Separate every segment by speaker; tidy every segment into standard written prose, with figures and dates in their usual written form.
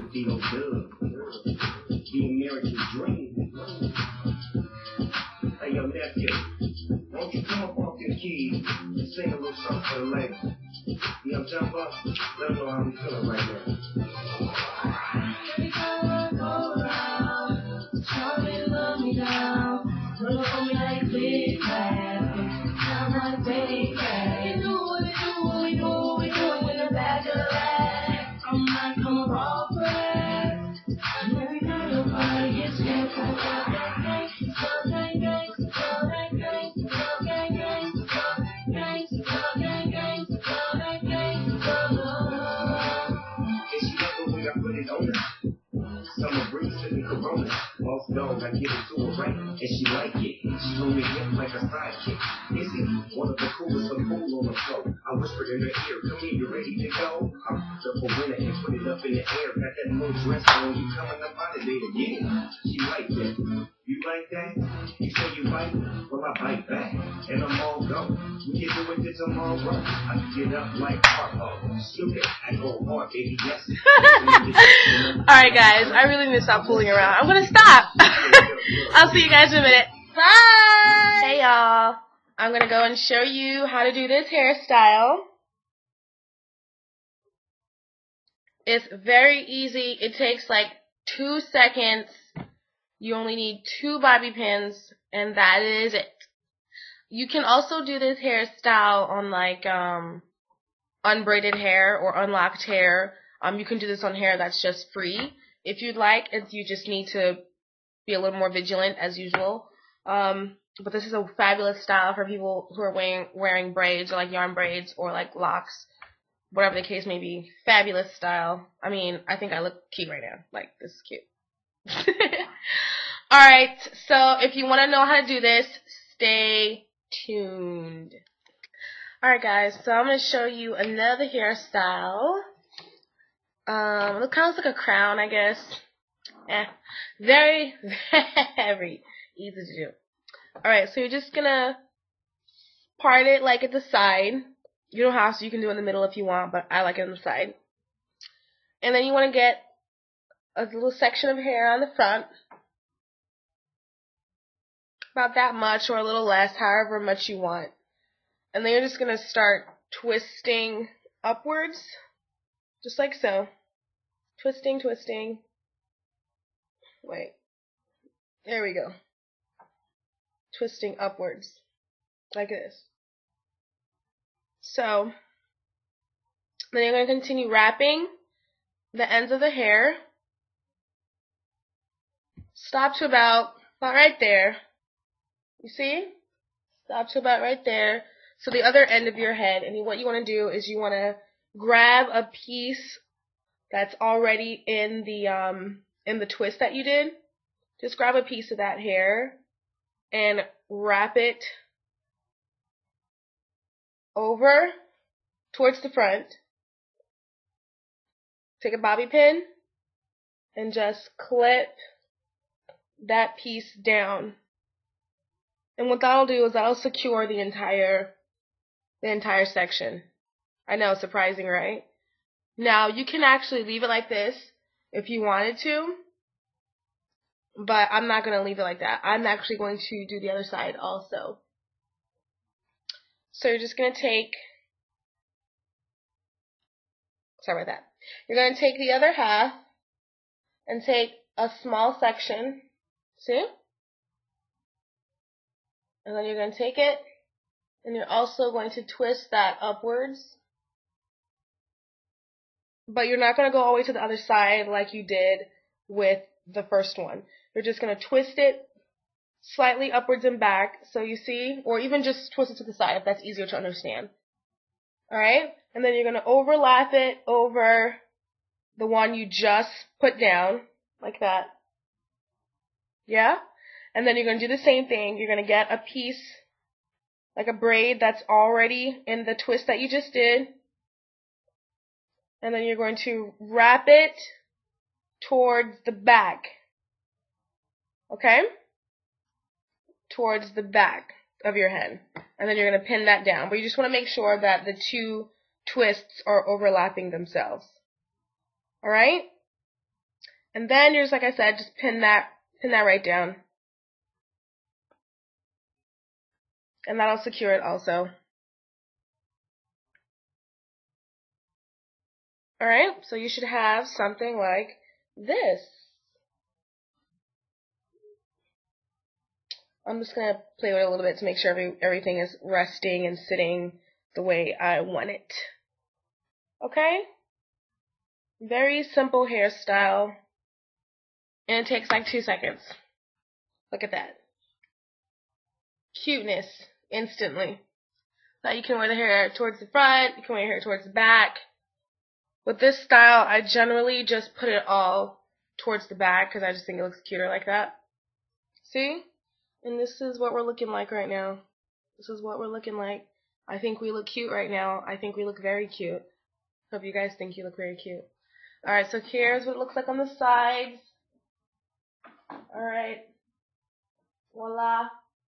Speaker 1: be no good. The American dream. Hey, yo, nephew, won't you come up off your keys and sing a little something for the lady? You know what I'm talking about? Let them know how we feeling right now. Go around, Charlie, love me down. Pull up on me like big bad. Sound like big bad. You do what we do in the back of the bag. I'm not gonna roll for that. And every night nobody gets scared for that gang. So gang, gang, so gang, gang, so gang, gang, so gang, so gang, gang, so gang, gang, so. If she like the way I put it on her. Summer breeze sipping Corona. Off dog, I give it to her right, and she like it. She hold me in like a sidekick. Is it one of the coolest of cool on the floor? I whispered in her ear, come here, you ready to go? I picked up a winner and put it up in the air. Got that little dress on, you coming up out of there. Yeah, she like that. You like that? You say you bite? Well, I bite back, and I'm all go. We can do it till tomorrow. I can get up like Harpo. Stupid, I go hard, baby, yes.
Speaker 2: Alright guys, I really need to stop fooling around. I'm gonna stop. I'll see you guys in a minute. Bye! Hey y'all. I'm gonna go and show you how to do this hairstyle. It's very easy. It takes like 2 seconds. You only need 2 bobby pins, and that is it. You can also do this hairstyle on like unbraided hair or unlocked hair. You can do this on hair that's just free if you'd like. You just need to be a little more vigilant as usual. But this is a fabulous style for people who are wearing braids or like yarn braids or like locks, whatever the case may be. Fabulous style. I mean, I think I look cute right now. Like, this is cute. Alright, so if you want to know how to do this, stay tuned. Alright guys, so I'm going to show you another hairstyle. It kind of looks like a crown, I guess. Very, very easy to do. Alright, so you're just going to part it like at the side. You don't have to, you can do it in the middle if you want, but I like it on the side. And then you want to get a little section of hair on the front. About that much or a little less, however much you want. And then you're just going to start twisting upwards, just like so. Twisting, twisting. Wait. There we go. Twisting upwards, like this. So, then you're going to continue wrapping the ends of the hair. Stop to about right there. You see? Stop to about right there. So the other end of your head, and what you want to do is you want to grab a piece that's already in the twist that you did. Just grab a piece of that hair and wrap it over towards the front. Take a bobby pin and just clip that piece down. And what that'll do is that'll secure the entire section. I know, surprising, right? Now, you can actually leave it like this if you wanted to, but I'm not going to leave it like that. I'm actually going to do the other side also. So you're just going to take, sorry about that. You're going to take the other half and take a small section, see? And then you're going to take it, and you're also going to twist that upwards. But you're not going to go all the way to the other side like you did with the first one. You're just going to twist it slightly upwards and back, so you see, or even just twist it to the side if that's easier to understand. Alright? And then you're going to overlap it over the one you just put down, like that. Yeah? And then you're going to do the same thing. You're going to get a piece, like a braid that's already in the twist that you just did. And then you're going to wrap it towards the back. Okay? Towards the back of your head. And then you're going to pin that down. But you just want to make sure that the 2 twists are overlapping themselves. Alright? And then you're just, like I said, just pin that right down. And that'll secure it also. Alright, so you should have something like this. I'm just going to play with it a little bit to make sure everything is resting and sitting the way I want it. Okay? Very simple hairstyle. And it takes like 2 seconds. Look at that. Cuteness. Instantly. Now you can wear the hair towards the front. You can wear your hair towards the back. With this style, I generally just put it all towards the back because I just think it looks cuter like that. See? And this is what we're looking like right now. This is what we're looking like. I think we look cute right now. I think we look very cute. Hope you guys think you look very cute. Alright, so here's what it looks like on the sides. Alright. Voila.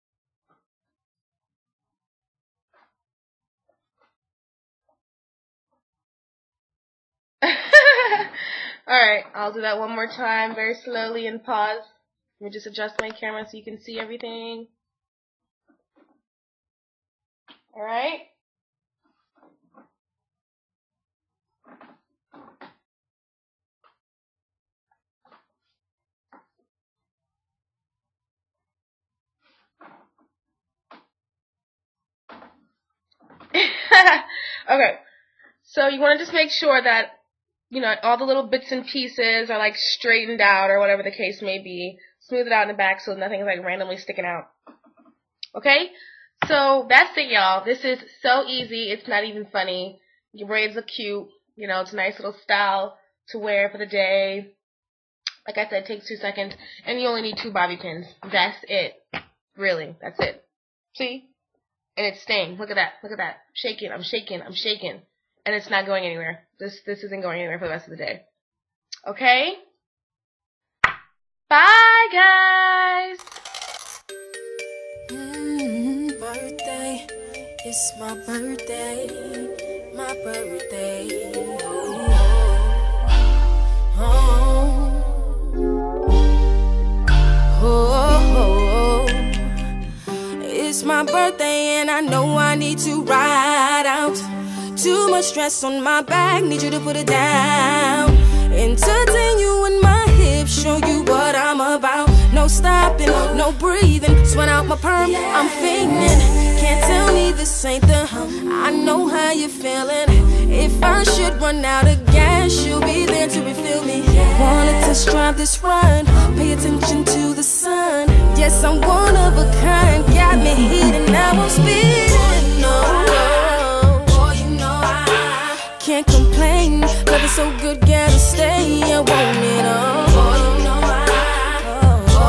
Speaker 2: Alright, I'll do that one more time, very slowly, and pause. Let me just adjust my camera so you can see everything. Alright. Okay, so you want to just make sure that, you know, all the little bits and pieces are like straightened out or whatever the case may be. Smooth it out in the back so nothing's like randomly sticking out. Okay? So that's it, y'all. This is so easy. It's not even funny. Your braids look cute. You know, it's a nice little style to wear for the day. Like I said, it takes 2 seconds. And you only need 2 bobby pins. That's it. Really. That's it. See? And it's staying. Look at that. Look at that. Shaking. I'm shaking. I'm shaking. And it's not going anywhere. This isn't going anywhere for the rest of the day. Okay? Bye, guys!
Speaker 1: Birthday, it's my birthday, my birthday. It's my birthday and I know I need to ride out. Too much stress on my back, need you to put it down. Entertain you in my hips, show you what I'm about. No stopping, no breathing, sweat out my perm, I'm fainting. Can't tell me this ain't the I know how you're feeling. If I should run out of gas, you'll be there to refill me. Wanna test drive this ride, pay attention to the sun. Yes, I'm one of a kind, got me heating, now I'm speeding. No, boy, you know I can't complain. Love is so good, gotta stay. I want it all. Boy, you know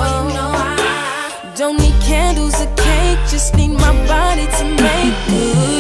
Speaker 1: I don't need candles or cake, just need my body to make good.